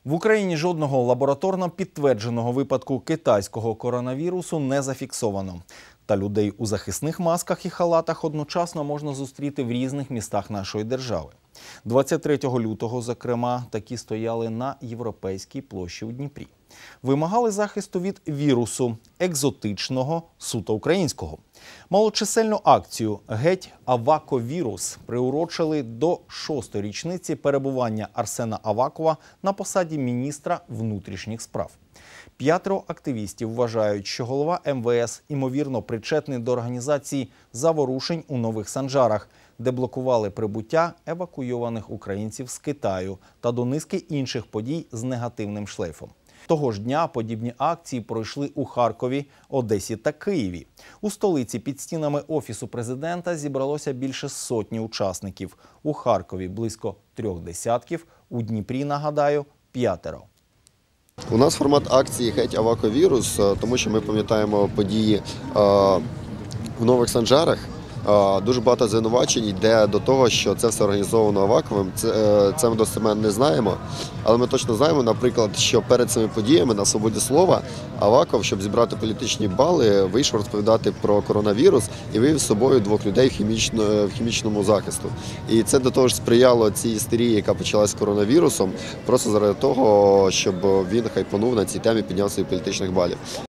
В Україні жодного лабораторно підтвердженого випадку китайського коронавірусу не зафіксовано. Та людей у захисних масках і халатах одночасно можна зустріти в різних містах нашої держави. 23 лютого, зокрема, такі стояли на Європейській площі у Дніпрі. Вимагали захисту від вірусу, екзотичного, суто українського. Малочисельну акцію «Геть Аваковірус» приурочили до 6-ї річниці перебування Арсена Авакова на посаді міністра внутрішніх справ. 5 активістів вважають, що голова МВС ймовірно причетний до організації заворушень у Нових Санжарах, де блокували прибуття евакуйованих українців з Китаю та до низки інших подій з негативним шлейфом. Того ж дня подібні акції пройшли у Харкові, Одесі та Києві. У столиці під стінами Офісу президента зібралося більше сотні учасників. У Харкові – близько 3 десятків, у Дніпрі, нагадаю, 5. У нас формат акції «Геть Аваковірус», тому що ми пам'ятаємо події в Нових Санжарах. Дуже багато звинувачень йде до того, що це все організовано Аваковим. Це ми достеменно не знаємо, але ми точно знаємо, наприклад, що перед цими подіями на «Свободі слова» Аваков, щоб зібрати політичні бали, вийшов розповідати про коронавірус і вивів з собою 2 людей в хімічному захисту. І це до того ж сприяло цій істерії, яка почалась з коронавірусом, просто заради того, щоб він хайпанув на цій темі, підняв своїх політичних балів.